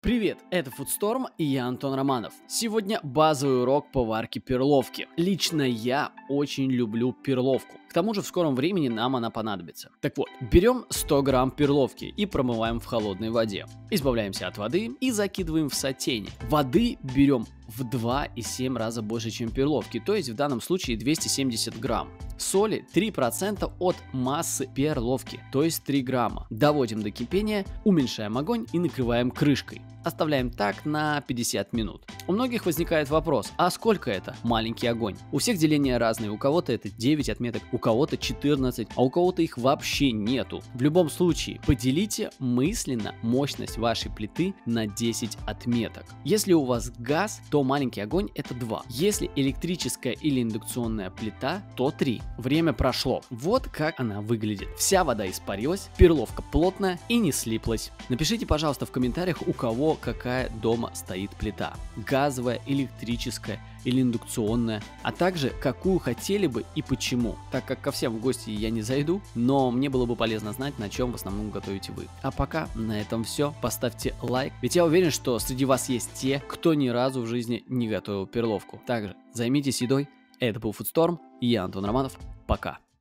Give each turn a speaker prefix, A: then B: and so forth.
A: Привет, это Foodstorm и я Антон Романов. Сегодня базовый урок по варке перловки. Лично я очень люблю перловку. К тому же в скором времени нам она понадобится. Так вот, берем 100 грамм перловки и промываем в холодной воде. Избавляемся от воды и закидываем в сотейник. Воды берем в 2,7 раза больше, чем перловки, то есть в данном случае 270 грамм. Соли 3% от массы перловки, то есть 3 грамма. Доводим до кипения, уменьшаем огонь и накрываем крышкой. Оставляем так на 50 минут. У многих возникает вопрос, а сколько это маленький огонь? У всех деления разные, у кого-то это 9 отметок, у кого-то 14, а у кого-то их вообще нету. В любом случае, поделите мысленно мощность вашей плиты на 10 отметок. Если у вас газ, то маленький огонь это 2. Если электрическая или индукционная плита, то 3. Время прошло. Вот как она выглядит. Вся вода испарилась, перловка плотная и не слиплась. Напишите, пожалуйста, в комментариях, у кого какая дома стоит плита. Газовая, электрическая или индукционная, а также какую хотели бы и почему. Так как ко всем в гости я не зайду, но мне было бы полезно знать, на чем в основном готовите вы. А пока на этом все. Поставьте лайк, ведь я уверен, что среди вас есть те, кто ни разу в жизни не готовил перловку. Также займитесь едой. Это был Foodstorm и я Антон Романов. Пока.